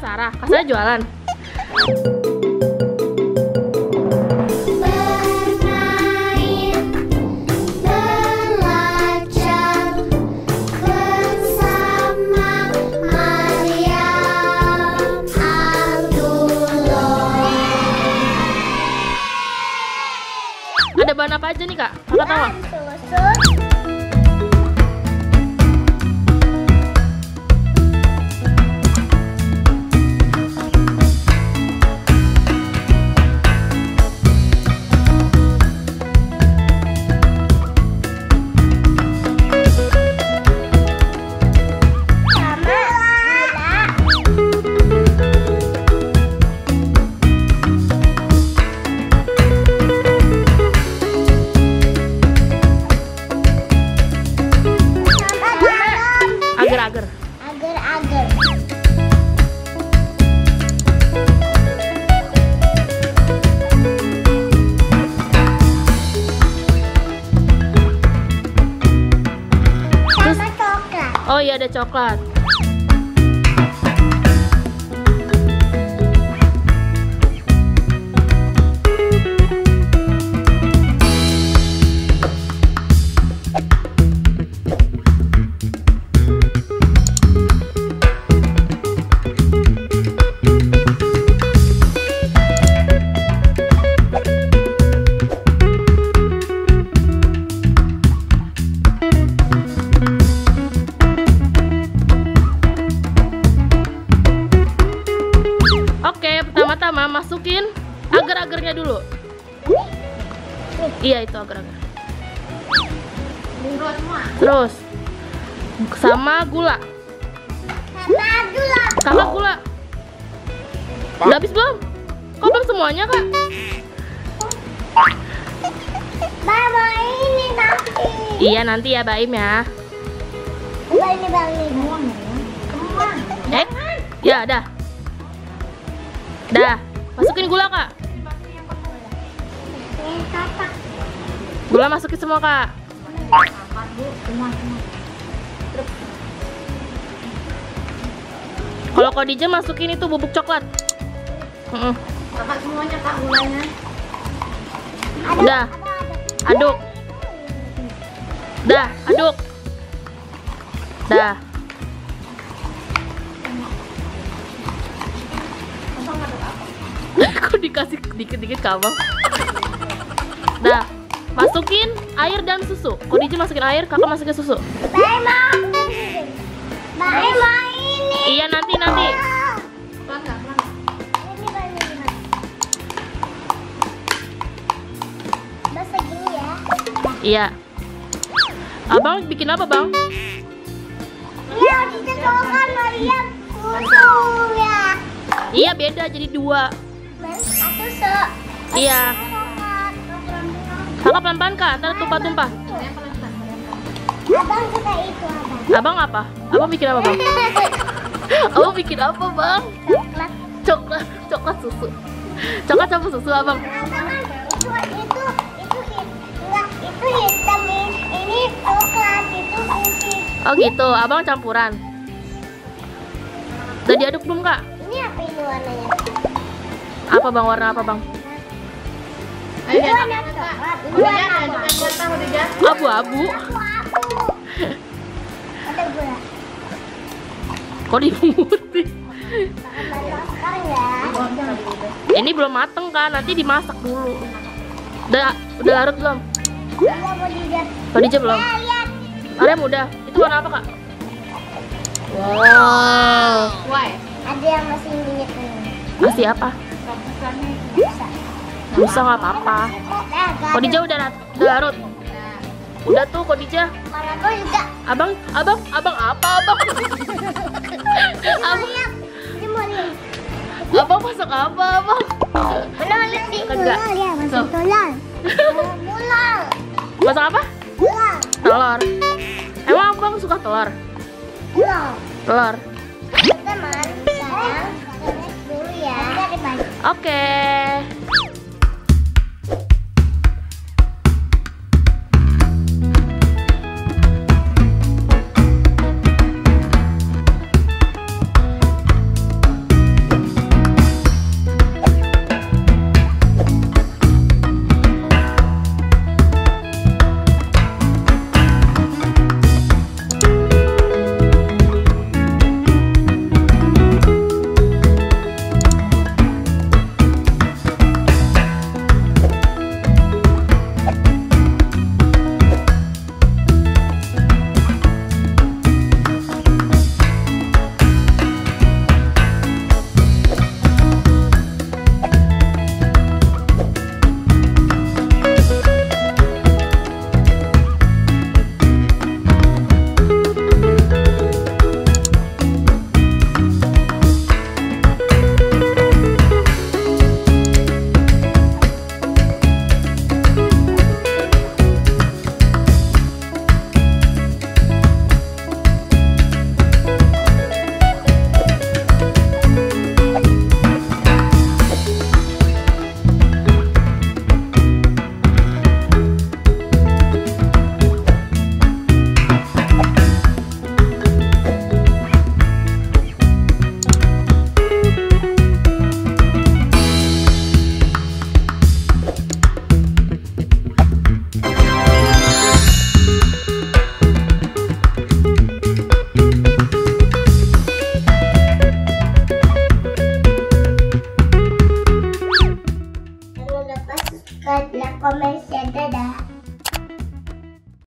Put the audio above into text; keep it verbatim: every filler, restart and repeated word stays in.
Sarah. Kak Sarah jualan. Ada bahan apa aja nih Kak? Kakak tahu? Agar-agar. Agar-agar. Sama coklat. Oh iya, ada coklat. Oke, pertama-tama masukin agar-agarnya dulu. Iya, itu agar-agar. Terus sama gula. Sama gula. Sama gula. Udah habis belum? Kok belum semuanya, Kak? Mama ini nanti. Iya, nanti ya, Baim ya. Enggak, ini bang ini. Eh, ya, dah. Dah, masukin gula Kak. Gula masukin semua Kak. Kalau Khadijah masukin itu bubuk coklat. Mm-mm. Kakak semuanya Kak gulanya. Udah, aduk. Dah, aduk. Dah. Kok dikasih dikit-dikit ke abang? Dah, masukin air dan susu. Khadijah masukin air, kakak masukin susu. Mama. Mama ini. Iya, nanti nanti. Ini bang ini. Basah gini ya. Iya. Abang bikin apa bang? Iya, dicocokan Maria susu ya. Iya, beda jadi dua. Susu. Iya. Kakak pelan-pelan Kak, ntar tumpah-tumpah. Abang suka itu abang. Abang apa? Abang bikin apa bang? Abang bikin apa bang? Coklat. Coklat, coklat susu. Coklat campur susu abang. Itu itu itu hit, enggak itu hitam ini coklat itu putih. Oh gitu, abang campuran. Udah diaduk belum Kak? Ini apa ini warnanya? Apa bang, warna apa bang? Ini warna coklat. Ini warna apa? Abu-abu. Abu-abu. Ada gula. Kok dimutih? Sekarang ya. Ini belum mateng kan, nanti dimasak dulu. Udah, udah larut belum? Udah mau dilihat. Khadijah belum? Nah, lihat. Arem udah. Itu warna apa Kak? Wow. Ada yang masih minyak ini. Masih apa? Bisa. Busa nggak apa-apa. Khadijah udah udah larut. Udah tuh Khadijah. Marako juga. Abang, abang, abang apa abang? Abang, Ini mau lihat. abang masak apa abang? Mana lihat di Kagak. gula ya, masih Tuh. tulang. Gula. Masak apa? Gula. Telur. Emang abang suka telur? Gula. Telur. Teman, sekarang connect dulu ya. Dari baju. Oke.